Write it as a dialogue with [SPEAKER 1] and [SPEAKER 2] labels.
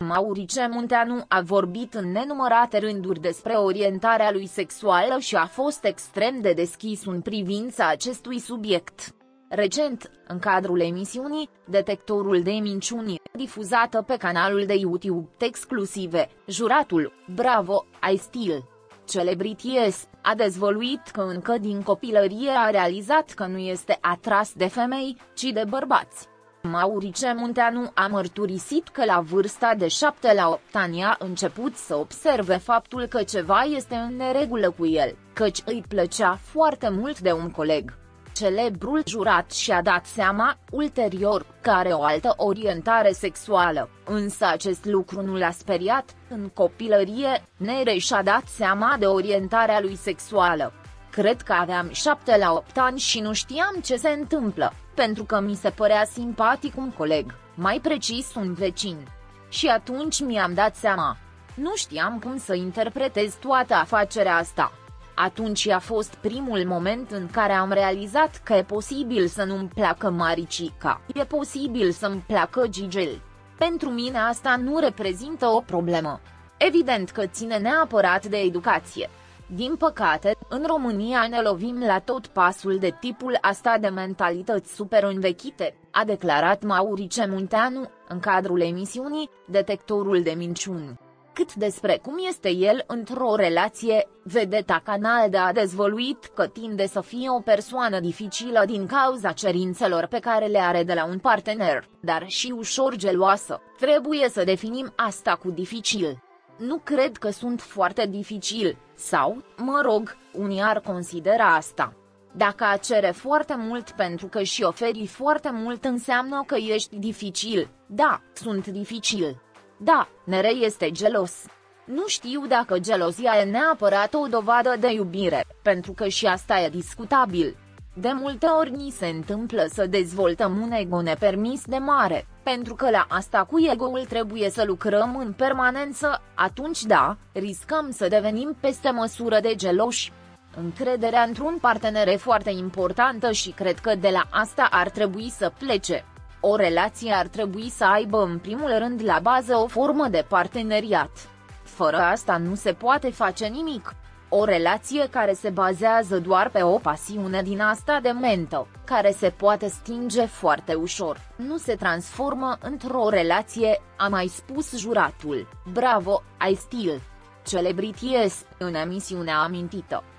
[SPEAKER 1] Maurice Munteanu a vorbit în nenumărate rânduri despre orientarea lui sexuală și a fost extrem de deschis în privința acestui subiect. Recent, în cadrul emisiunii Detectorul de minciuni, difuzată pe canalul de YouTube Exclusive, juratul Bravo, I Still Celebrities a dezvăluit că încă din copilărie a realizat că nu este atras de femei, ci de bărbați. Maurice Munteanu a mărturisit că la vârsta de 7 la 8 ani a început să observe faptul că ceva este în neregulă cu el, căci îi plăcea foarte mult de un coleg. Celebrul jurat și-a dat seama, ulterior, că are o altă orientare sexuală, însă acest lucru nu l-a speriat. În copilărie, Nere și-a dat seama de orientarea lui sexuală. Cred că aveam 7 la 8 ani și nu știam ce se întâmplă, pentru că mi se părea simpatic un coleg, mai precis un vecin. Și atunci mi-am dat seama. Nu știam cum să interpretez toată afacerea asta. Atunci a fost primul moment în care am realizat că e posibil să nu-mi placă Maricica, e posibil să-mi placă Gigel. Pentru mine asta nu reprezintă o problemă. Evident că ține neapărat de educație. Din păcate, în România ne lovim la tot pasul de tipul asta de mentalități super învechite, a declarat Maurice Munteanu, în cadrul emisiunii Detectorul de minciuni. Cât despre cum este el într-o relație, vedeta Canal a dezvăluit că tinde să fie o persoană dificilă din cauza cerințelor pe care le are de la un partener, dar și ușor geloasă. Trebuie să definim asta cu dificil. Nu cred că sunt foarte dificil, sau, mă rog, unii ar considera asta. Dacă a cere foarte mult pentru că și oferi foarte mult înseamnă că ești dificil. Da, sunt dificil. Da, Nere este gelos. Nu știu dacă gelozia e neapărat o dovadă de iubire, pentru că și asta e discutabil. De multe ori ni se întâmplă să dezvoltăm un ego nepermis de mare, pentru că la asta cu ego-ul trebuie să lucrăm în permanență, atunci da, riscăm să devenim peste măsură de geloși. Încrederea într-un partener e foarte importantă și cred că de la asta ar trebui să plece. O relație ar trebui să aibă în primul rând la bază o formă de parteneriat. Fără asta nu se poate face nimic. O relație care se bazează doar pe o pasiune din asta de mentă, care se poate stinge foarte ușor, nu se transformă într-o relație, a mai spus juratul Bravo, I Still Celebrities, în emisiunea amintită.